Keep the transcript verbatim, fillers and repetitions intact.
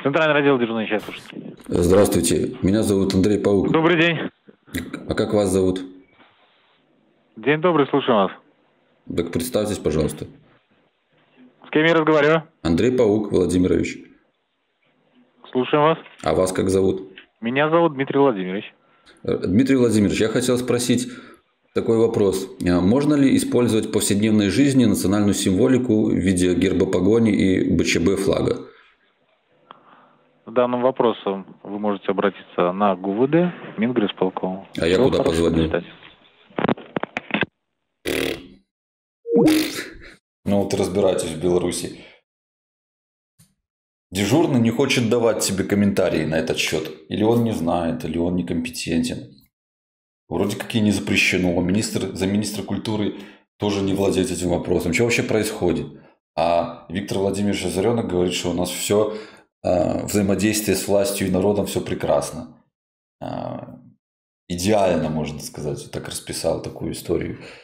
Центральный раздел дежурный часть, слушайте. Здравствуйте, меня зовут Андрей Паук. Добрый день. А как вас зовут? День добрый, слушаю вас. Так представьтесь, пожалуйста. С кем я разговариваю? Андрей Паук Владимирович. Слушаю вас. А вас как зовут? Меня зовут Дмитрий Владимирович. Дмитрий Владимирович, я хотел спросить такой вопрос. Можно ли использовать в повседневной жизни национальную символику в виде герба погони и БЧБ флага? С данным вопросом вы можете обратиться на ГУВД, Мингрисполком. А я куда позвонил? Ну вот разбирайтесь в Беларуси. Дежурный не хочет давать тебе комментарии на этот счет. Или он не знает, или он некомпетентен. Вроде как и не запрещено. Министр, замминистра культуры тоже не владеет этим вопросом. Что вообще происходит? А Виктор Владимирович Озаренок говорит, что у нас все э, взаимодействие с властью и народом все прекрасно. Э, идеально, можно сказать. Так расписал такую историю.